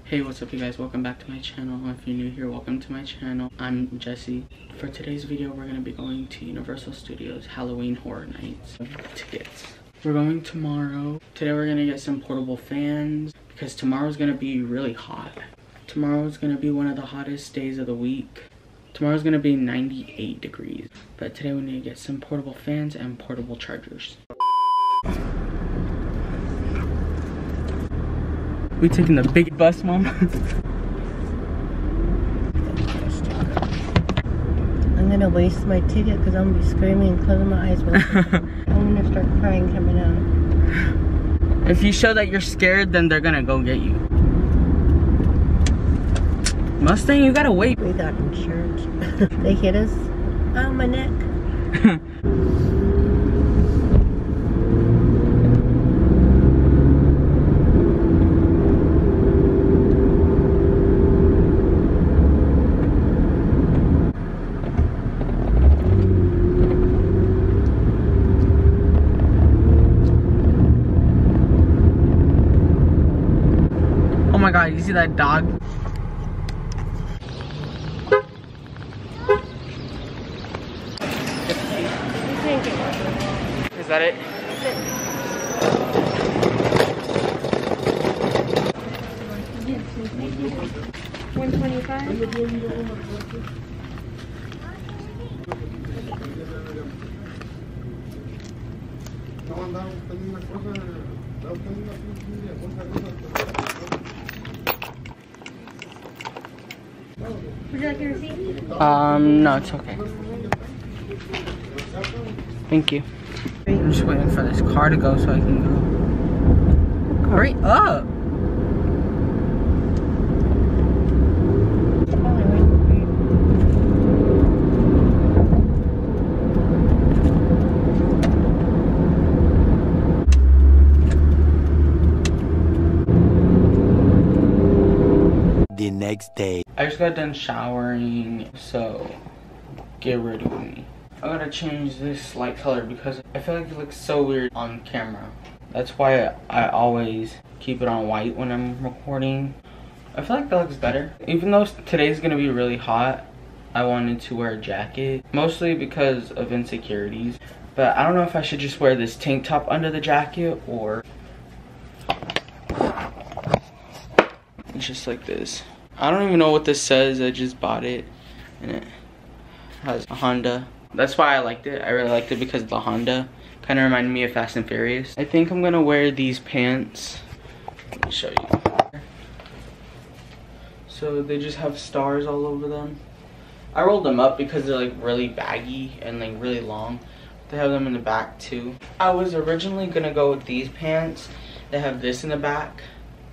Hey, what's up you guys? Welcome back to my channel. If you're new here, welcome to my channel. I'm Jesse. For today's video, we're going to be going to Universal Studios Halloween Horror Nights. Tickets. We're going tomorrow. Today we're going to get some portable fans because tomorrow's going to be really hot. Tomorrow's going to be one of the hottest days of the week. Tomorrow's going to be 98 degrees. But today we need to get some portable fans and portable chargers. We taking the big bus, Mom? I'm gonna waste my ticket because I'm gonna be screaming and closing my eyes. I'm gonna start crying coming out. If you show that you're scared, then they're gonna go get you. Mustang, you gotta wait. We got insurance. They hit us. Oh, my neck. Oh my god, you see that dog? Is that it? Would you like your receipt? No, it's okay. Thank you. I'm just waiting for this car to go so I can go. Hurry up! The next day. I just got done showering, so get ready with me. I gotta change this light color because I feel like it looks so weird on camera. That's why I always keep it on white when I'm recording. I feel like that looks better. Even though today's gonna be really hot, I wanted to wear a jacket, mostly because of insecurities. But I don't know if I should just wear this tank top under the jacket or it's just like this. I don't even know what this says. I just bought it and it has a Honda. That's why I liked it. I really liked it because the Honda kind of reminded me of Fast and Furious. I think I'm gonna wear these pants. Let me show you. So they just have stars all over them. I rolled them up because they're like really baggy and like really long. They have them in the back too. I was originally gonna go with these pants. They have this in the back.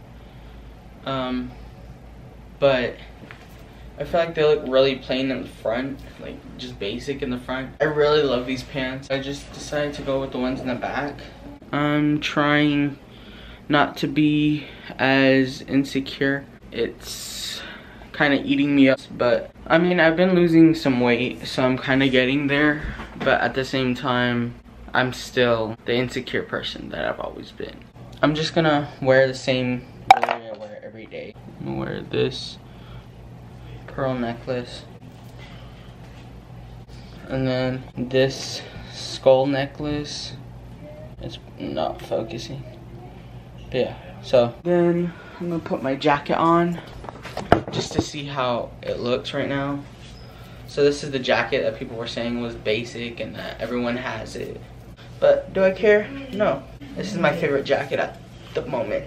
But I feel like they look really plain in the front, like just basic in the front. I really love these pants. I just decided to go with the ones in the back. I'm trying not to be as insecure. It's kind of eating me up, but I mean, I've been losing some weight, so I'm kind of getting there. But at the same time, I'm still the insecure person that I've always been. I'm just gonna wear the same jewelry I wear every day. I'm gonna wear this pearl necklace and then this skull necklace. It's not focusing, but yeah. So then I'm gonna put my jacket on just to see how it looks right now. So this is the jacket that people were saying was basic and that everyone has it, but do I care? No. This is my favorite jacket at the moment.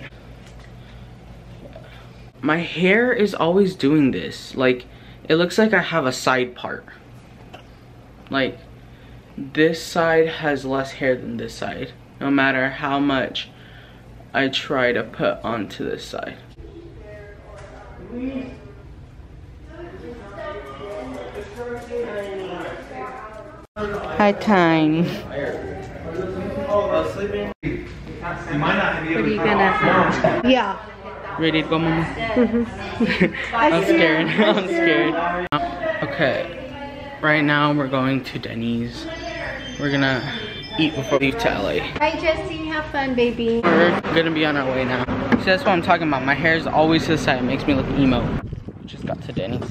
My hair is always doing this. Like, it looks like I have a side part. Like, this side has less hair than this side, no matter how much I try to put onto this side. Hi, Tiny. What are you gonna? Yeah. Ready to go, Mama? I'm scared. I'm scared. Okay, right now we're going to Denny's. We're gonna eat before we leave to LA. Bye, Jesse. Have fun, baby. We're gonna be on our way now. So that's what I'm talking about. My hair is always to the side. It makes me look emo. We just got to Denny's.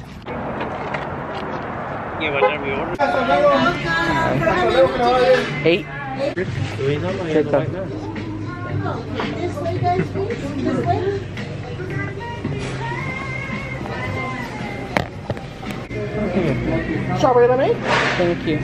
Eight. This way, guys, please. This way. Strawberry lemonade? Thank you.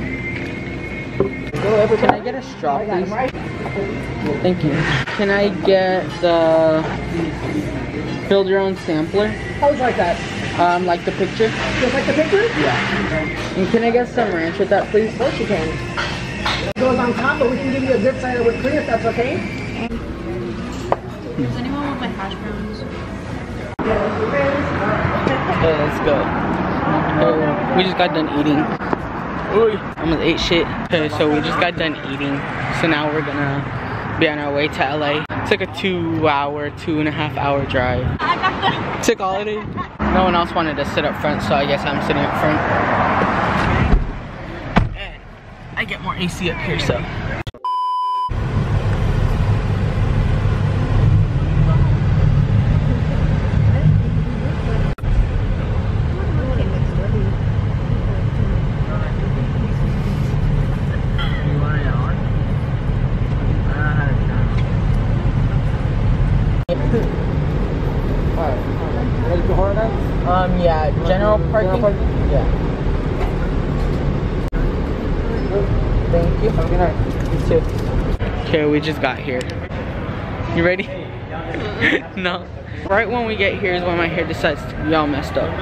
Can I get a straw, please? Thank you. Can I get the build your own sampler? How would you like that? Like the picture? Just like the picture? Yeah. And can I get some ranch with that, please? Of course you can. It goes on top, but we can give you a good side of whipped cream if that's okay. Does anyone want my hash browns? Okay, let's go. We just got done eating. Ooh, almost ate shit. Okay, so we just got done eating. So now we're gonna be on our way to LA. It's like a 2.5 hour drive. Took all of it. No one else wanted to sit up front, so I guess I'm sitting up front. And I get more AC up here, so. Yeah, general parking? Yeah. Thank you. Have a good night. You too. Okay, we just got here. You ready? No. Right when we get here is when my hair decides to be all messed up.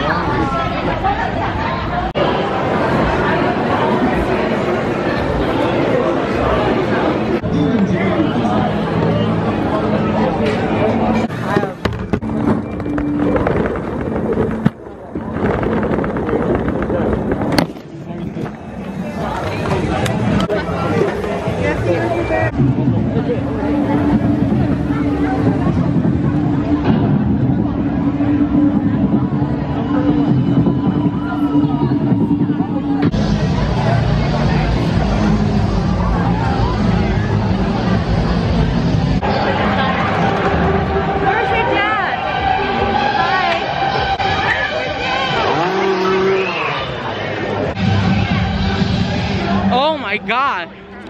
Oh my god!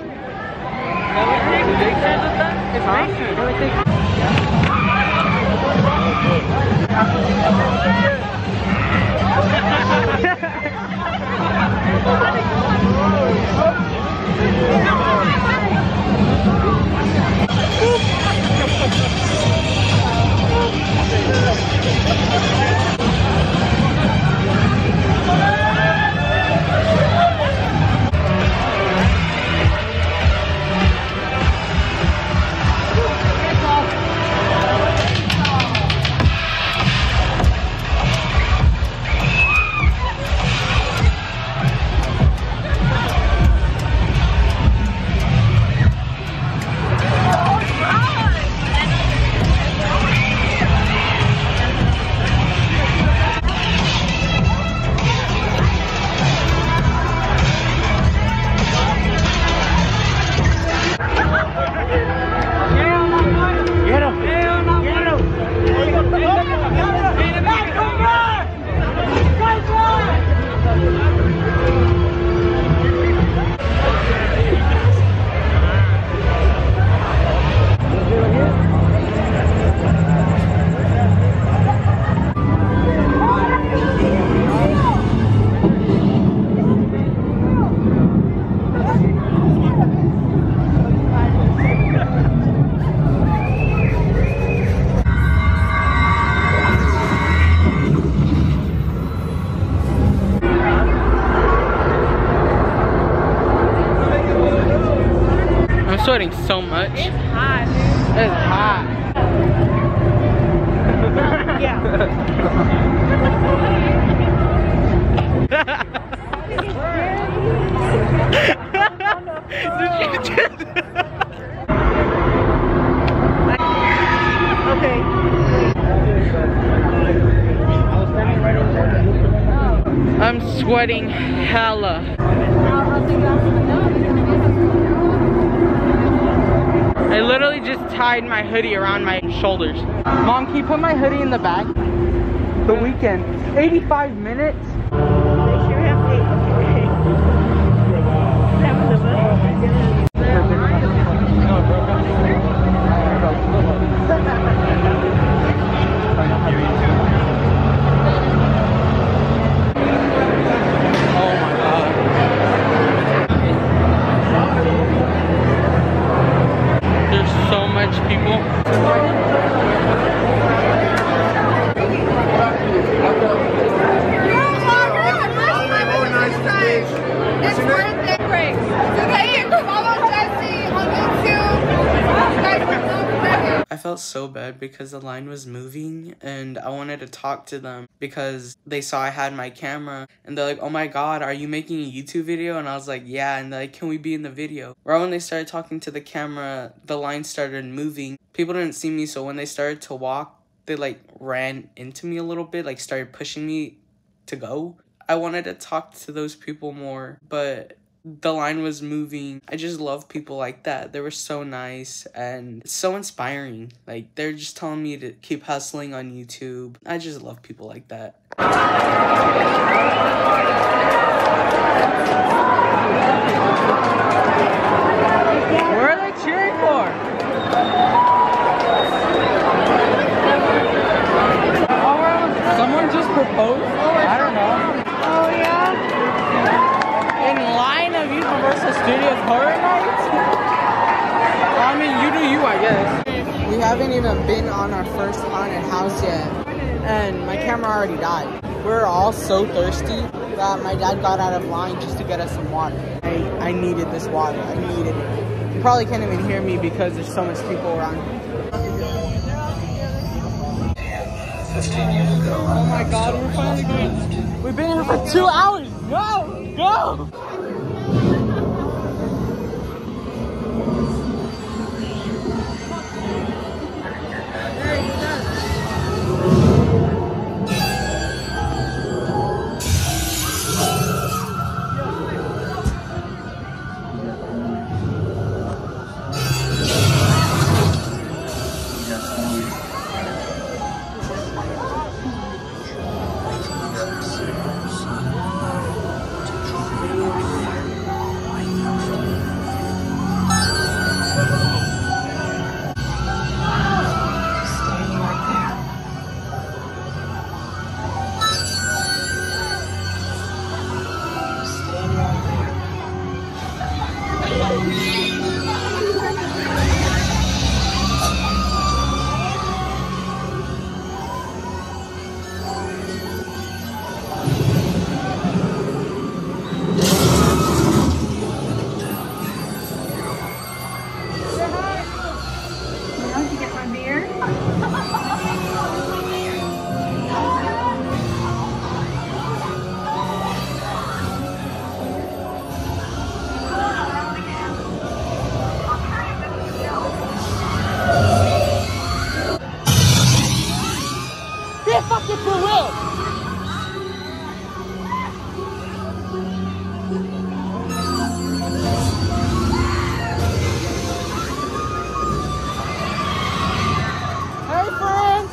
I'm sweating so much. It's hot, dude. It's hot. Yeah. Did you just... Okay. I'm sweating hella. I'll take it off. tied my hoodie around my shoulders. Mom, can you put my hoodie in the bag? The Weeknd. 85 minutes? People. I felt so bad because the line was moving and I wanted to talk to them because they saw I had my camera and they're like, oh my god, are you making a YouTube video? And I was like, yeah. And they're like, can we be in the video? Right when they started talking to the camera, the line started moving. People didn't see me, so when they started to walk, they like ran into me a little bit, like started pushing me to go. I wanted to talk to those people more, but the line was moving. I just love people like that. They were so nice and so inspiring. Like, they're just telling me to keep hustling on YouTube. I just love people like that. What are they cheering for? Someone just proposed? I don't know. Oh, yeah? In line of Universal Studios Horror Nights? I mean, you do you, I guess. We haven't even been on our first haunted house yet, and my camera already died. We're all so thirsty that my dad got out of line just to get us some water. I needed this water. I needed it. You probably can't even hear me because there's so much people around me. 15 years ago. Oh my god, we're finally going. We've been here for 2 hours. Go! Go! Fucking for real! Hey, friends!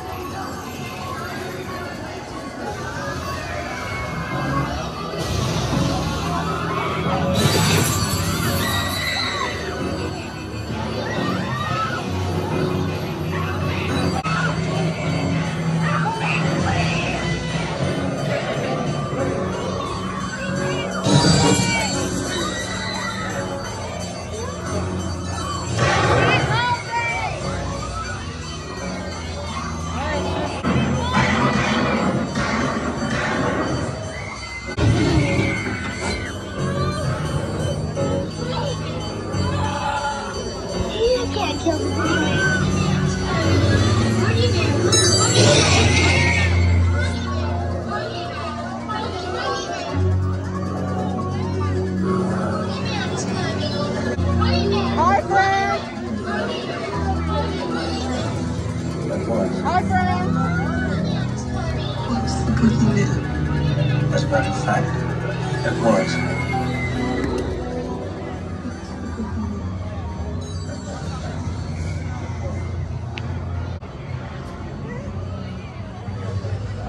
As a matter of fact, it was.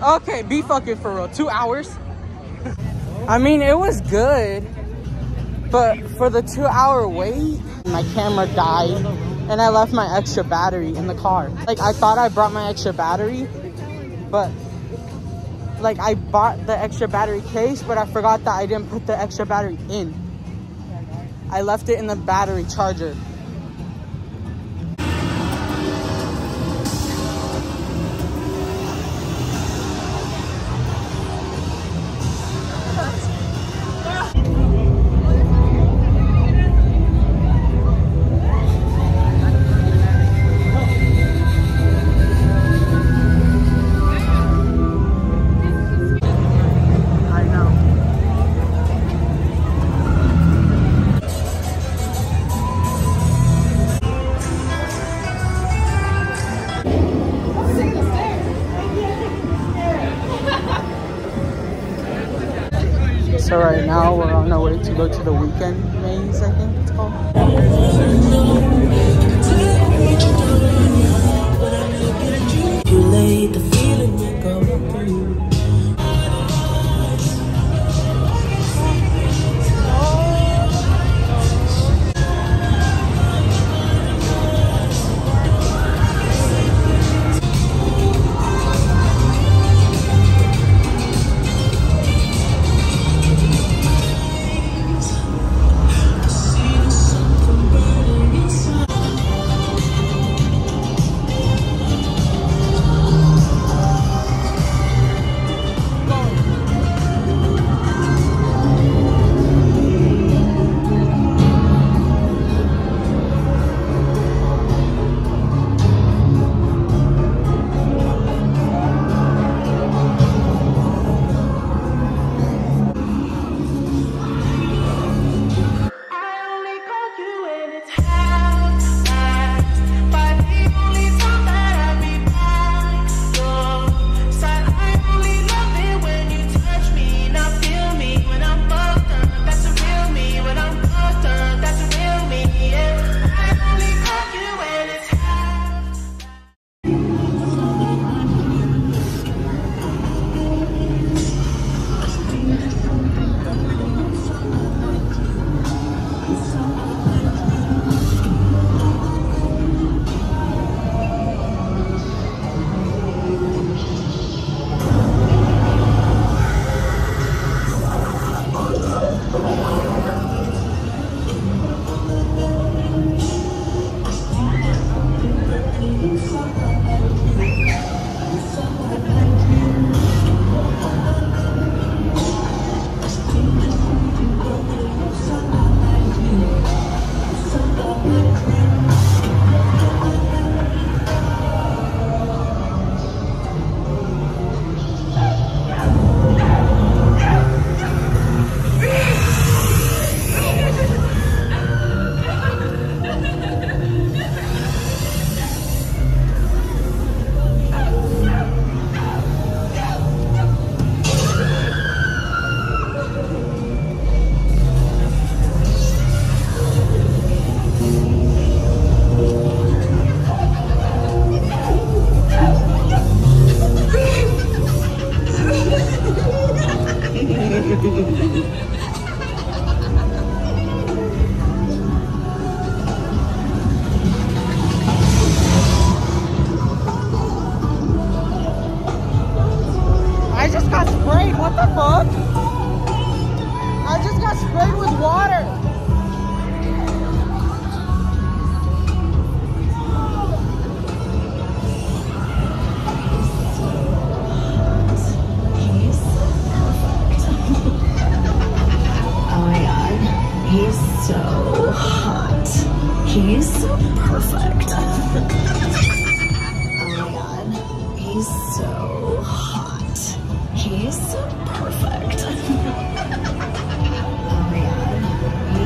Okay, be fucking for real. 2 hours? I mean, it was good, but for the 2-hour wait, my camera died and I left my extra battery in the car. Like, I thought I brought my extra battery, but like I bought the extra battery case, but I forgot that I didn't put the extra battery in. I left it in the battery charger. So right now we're on our way to go to the TheWeeknd Maze, I think it's called. You laid the feeling you go through. I just got sprayed, what the fuck? I just got sprayed with water. Oh my god, he's so hot. He's perfect. Oh my god, he's so hot. He's perfect. Oh my god,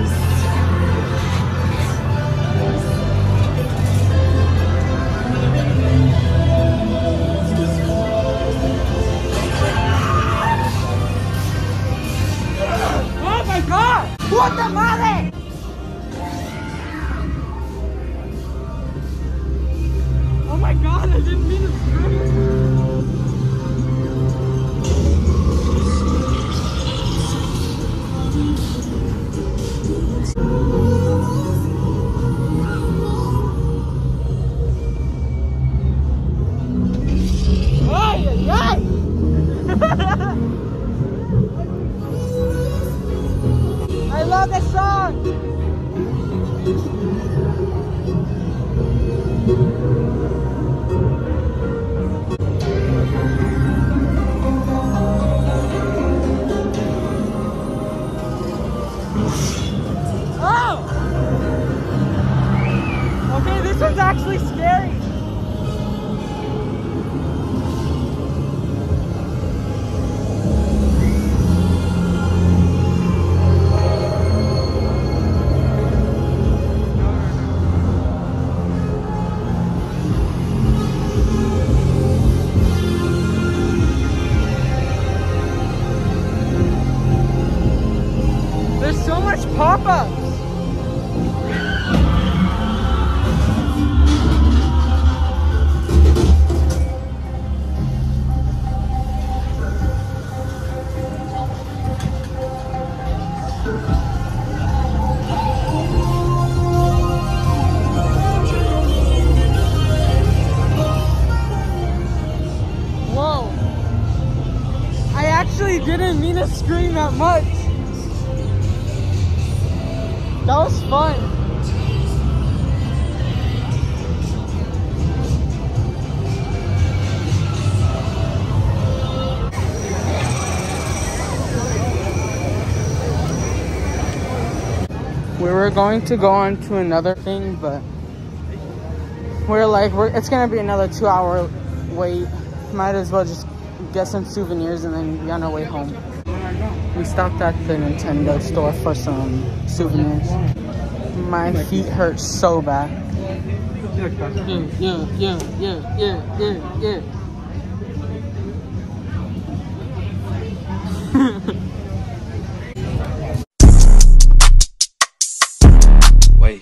on! Okay, this one's actually scary. There's so much pop-ups. Whoa. I actually didn't mean to scream that much. That was fun. We were going to go on to another thing, but we're like, it's gonna be another 2-hour wait. Might as well just get some souvenirs and then be on our way home. We stopped at the Nintendo store for some souvenirs. My feet hurt so bad. Yeah. Wait.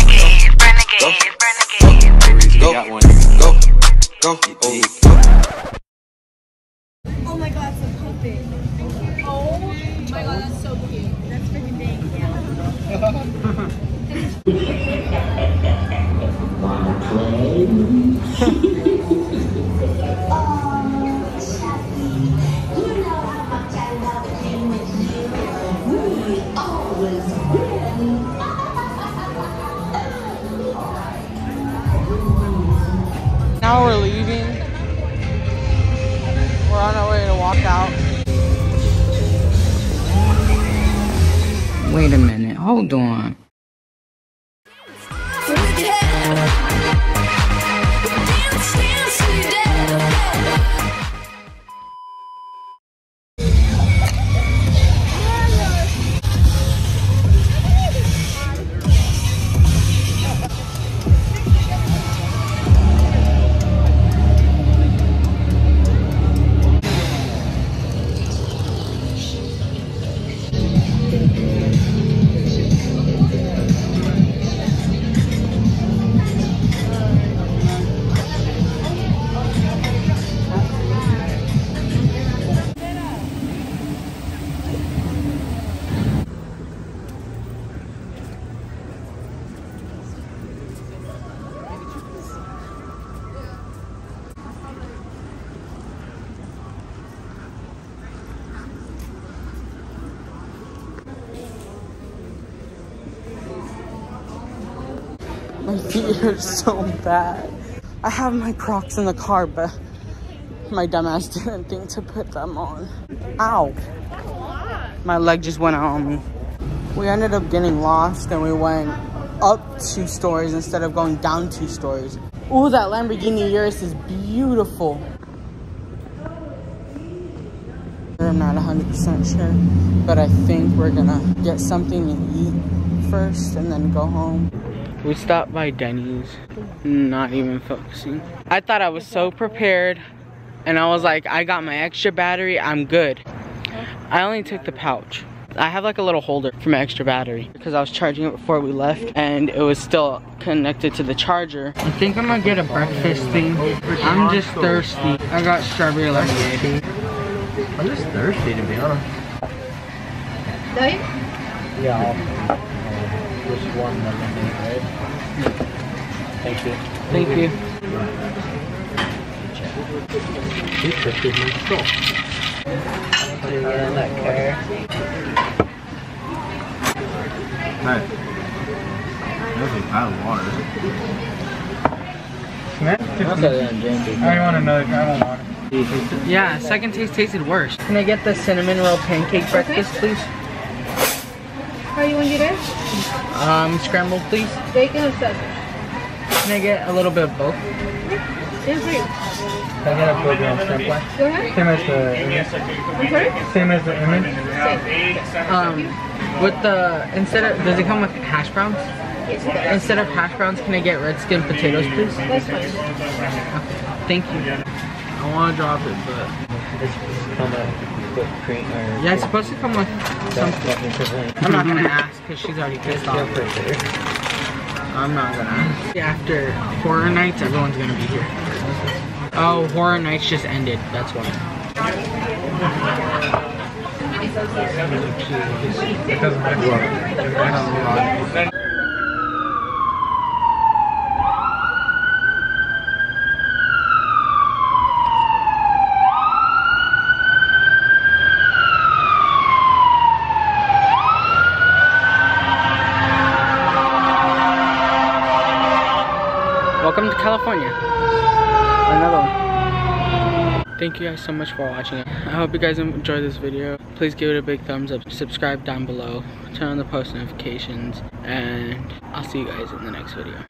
Go. Got one. Go. Oh my god, it's a puppet. Oh my god, that's so cute. That's freaking big, Now we're leaving. We're on our way to walk out. Wait a minute, hold on. My feet hurt so bad. I have my Crocs in the car, but my dumbass didn't think to put them on. Ow. My leg just went out on me. We ended up getting lost and we went up 2 stories instead of going down 2 stories. Ooh, that Lamborghini Urus is beautiful. I'm not 100% sure, but I think we're gonna get something to eat first and then go home. We stopped by Denny's, not even focusing. I thought I was so prepared and I was like, I got my extra battery, I'm good. I only took the pouch. I have like a little holder for my extra battery because I was charging it before we left and it was still connected to the charger. I think I'm gonna get a breakfast thing. I'm just thirsty. I got strawberry lemonade. I'm just thirsty, to be honest. Yeah, just one lemonade, right? Thank you. Thank you. These pictures are cool. Did you get in that car? Nice. That was a pile of water. I want another. I want water. Yeah, second taste tasted worse. Can I get the cinnamon roll pancake breakfast, please? How you want to get it? Scrambled, please. Bacon or sausage? Can I get a little bit of both? Yes, please. Can I get a burger on stem fly? Go ahead. Same as the image. I'm sorry? Same as the image. With the, instead of, does it come with hash browns? Instead of hash browns, can I get red skin potatoes, please? That's fine. Thank you. I want to drop it, but... It's come with cream or... Yeah, it's supposed to come with something. I'm not going to ask, because she's already pissed off. I'm not going to ask. After Horror Nights, everyone's going to be here. Oh, Horror Nights just ended, that's why. It doesn't matter. Welcome to California. Another one. Thank you guys so much for watching. I hope you guys enjoyed this video. Please give it a big thumbs up, subscribe down below, turn on the post notifications, and I'll see you guys in the next video.